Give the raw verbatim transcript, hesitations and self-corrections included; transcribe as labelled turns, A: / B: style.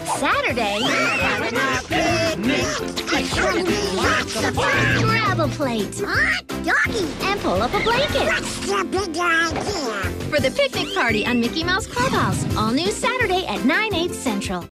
A: Saturday,
B: having a picnic. It's gonna be lots of fun.
A: grab a plate
B: Hot doggy.
A: and pull up a blanket
B: What's the big idea?
A: for the picnic party on Mickey Mouse Clubhouse. All new Saturday at nine, eight central.